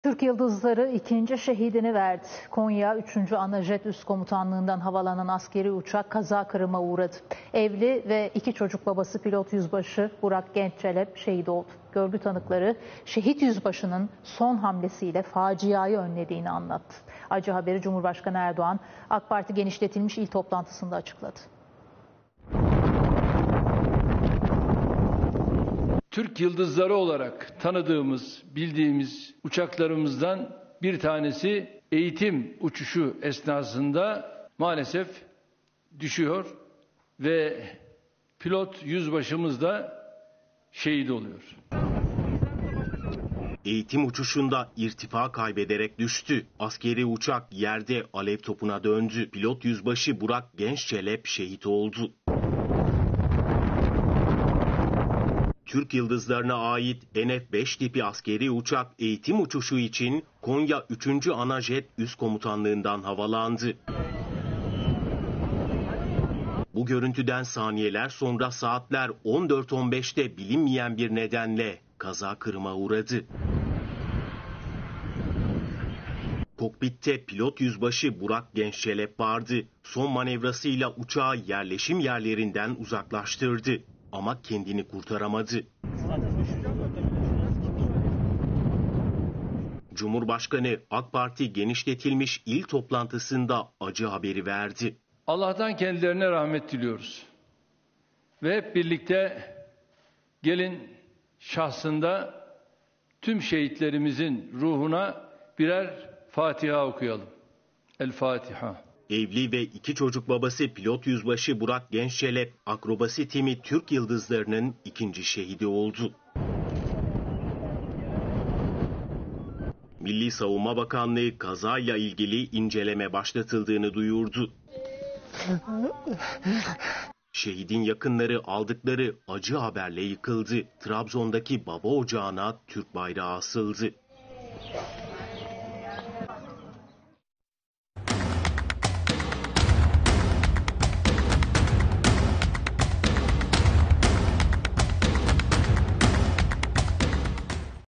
Türk Yıldızları ikinci şehidini verdi. Konya 3. Anajet Üst Komutanlığından havalanan askeri uçak kaza kırıma uğradı. Evli ve 2 çocuk babası pilot yüzbaşı Burak Genççelep şehit oldu. Görgü tanıkları şehit yüzbaşının son hamlesiyle faciayı önlediğini anlattı. Acı haberi Cumhurbaşkanı Erdoğan AK Parti genişletilmiş il toplantısında açıkladı. Türk Yıldızları olarak tanıdığımız, bildiğimiz uçaklarımızdan bir tanesi eğitim uçuşu esnasında maalesef düşüyor ve pilot yüzbaşımız da şehit oluyor. Eğitim uçuşunda irtifa kaybederek düştü. Askeri uçak yerde alev topuna döndü. Pilot yüzbaşı Burak Genççelep şehit oldu. Türk Yıldızlarına ait NF-5 tipi askeri uçak eğitim uçuşu için Konya 3. Anajet Üst Komutanlığından havalandı. Bu görüntüden saniyeler sonra saatler 14.15'te bilinmeyen bir nedenle kaza kırıma uğradı. Kokpitte pilot yüzbaşı Burak Genççelep vardı. Son manevrasıyla uçağı yerleşim yerlerinden uzaklaştırdı. Ama kendini kurtaramadı. Cumhurbaşkanı AK Parti genişletilmiş il toplantısında acı haberi verdi. Allah'tan kendilerine rahmet diliyoruz. Ve hep birlikte gelin şahsında tüm şehitlerimizin ruhuna birer Fatiha okuyalım. El Fatiha. Evli ve 2 çocuk babası pilot yüzbaşı Burak Genççelep, akrobasi timi Türk Yıldızları'nın 2. şehidi oldu. Milli Savunma Bakanlığı kazayla ilgili inceleme başlatıldığını duyurdu. Şehidin yakınları aldıkları acı haberle yıkıldı. Trabzon'daki baba ocağına Türk bayrağı asıldı.